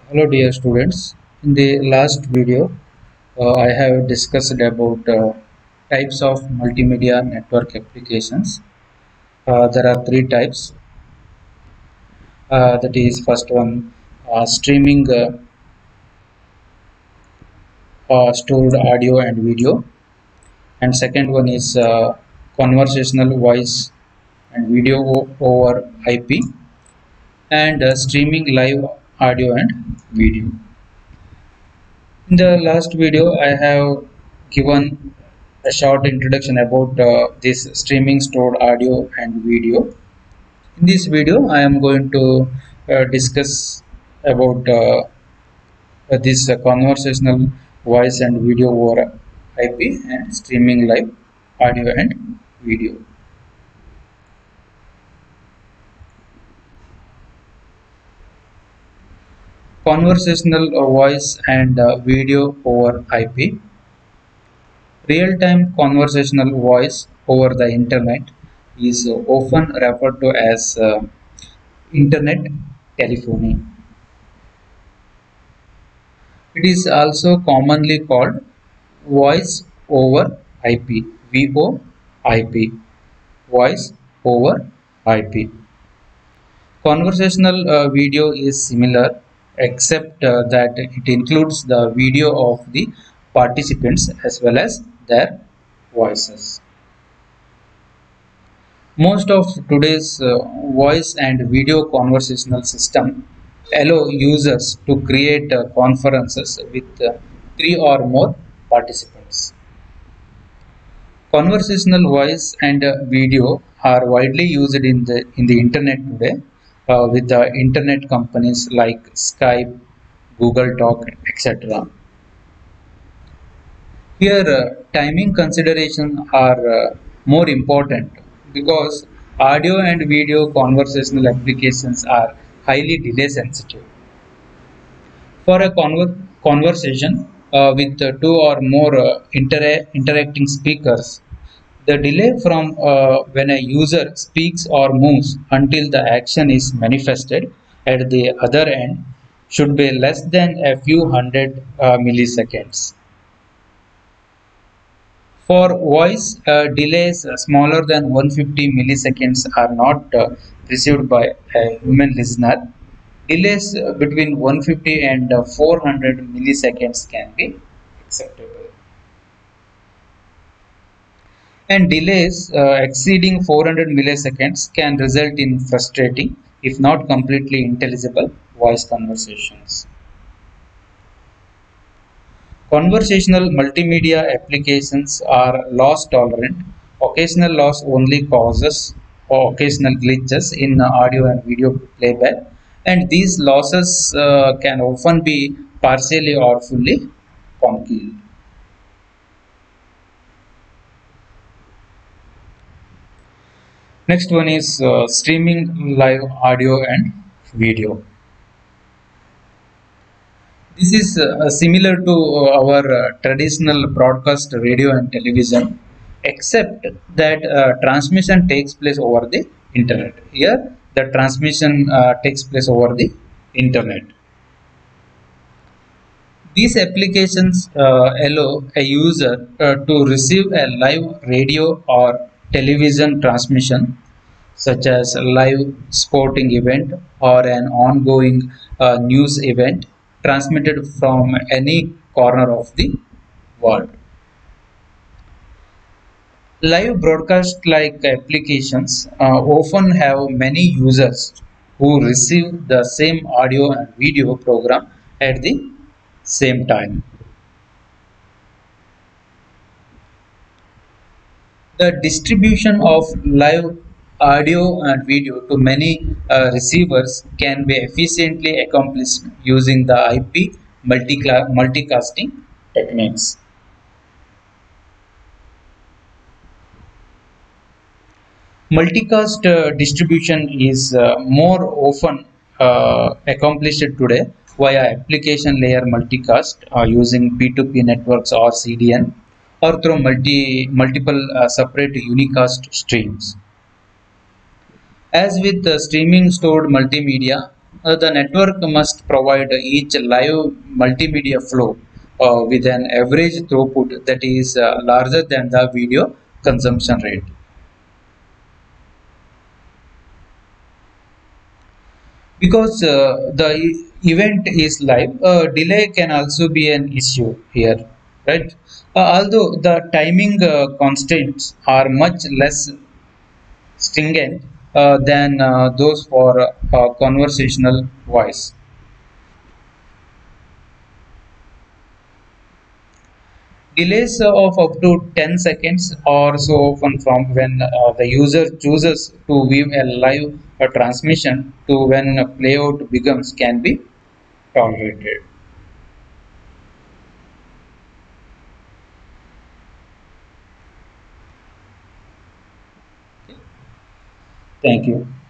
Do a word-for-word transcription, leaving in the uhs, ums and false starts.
Hello dear students. In the last video, uh, I have discussed about uh, types of multimedia network applications. Uh, there are three types. Uh, that is first one, uh, streaming uh, uh, stored audio and video, and second one is uh, conversational voice and video o- over I P, and uh, streaming live audio and video. In the last video, I have given a short introduction about uh, this streaming stored audio and video. In this video, I am going to uh, discuss about uh, uh, this uh, conversational voice and video over I P and streaming live audio and video. Conversational uh, voice and uh, video over I P. Real-time conversational voice over the internet is often referred to as uh, internet telephony. It is also commonly called voice over I P, V O I P, voice over I P. Conversational uh, video is similar except uh, that it includes the video of the participants as well as their voices. Most of today's uh, voice and video conversational system allow users to create uh, conferences with uh, three or more participants. Conversational voice and uh, video are widely used in the in the internet today uh, with the internet companies like Skype, Google Talk, et cetera. Here, uh, timing considerations are uh, more important because audio and video conversational applications are highly delay sensitive. For a conver- conversation uh, with uh, two or more uh, intera- interacting speakers, the delay from uh, when a user speaks or moves until the action is manifested at the other end should be less than a few hundred uh, milliseconds. For voice, uh, delays smaller than one hundred fifty milliseconds are not uh, perceived by a human listener. Delays uh, between one hundred fifty and uh, four hundred milliseconds can be acceptable. And delays uh, exceeding four hundred milliseconds can result in frustrating, if not completely intelligible, voice conversations. Conversational multimedia applications are loss tolerant. Occasional loss only causes or occasional glitches in audio and video playback, and these losses uh, can often be partially or fully concealed. Next one is uh, streaming live audio and video. This is uh, similar to uh, our uh, traditional broadcast radio and television, except that uh, transmission takes place over the internet. Here, the transmission uh, takes place over the internet. These applications uh, allow a user uh, to receive a live radio or television transmission, such as a live sporting event or an ongoing uh, news event transmitted from any corner of the world. Live broadcast like applications uh, often have many users who receive the same audio and video program at the same time. The distribution of live audio and video to many uh, receivers can be efficiently accomplished using the I P multicla- multicasting techniques. Multicast uh, distribution is uh, more often uh, accomplished today via application layer multicast uh, using P two P networks or C D N or through multi, multiple uh, separate unicast streams. As with the streaming stored multimedia, Uh, the network must provide each live multimedia flow uh, with an average throughput that is uh, larger than the video consumption rate. Because uh, the e- event is live, uh, delay can also be an issue here, right? Uh, although the timing uh, constraints are much less stringent uh, than uh, those for uh, conversational voice. Delays uh, of up to ten seconds or so often from when uh, the user chooses to view a live uh, transmission to when a playout begins can be tolerated. Thank you.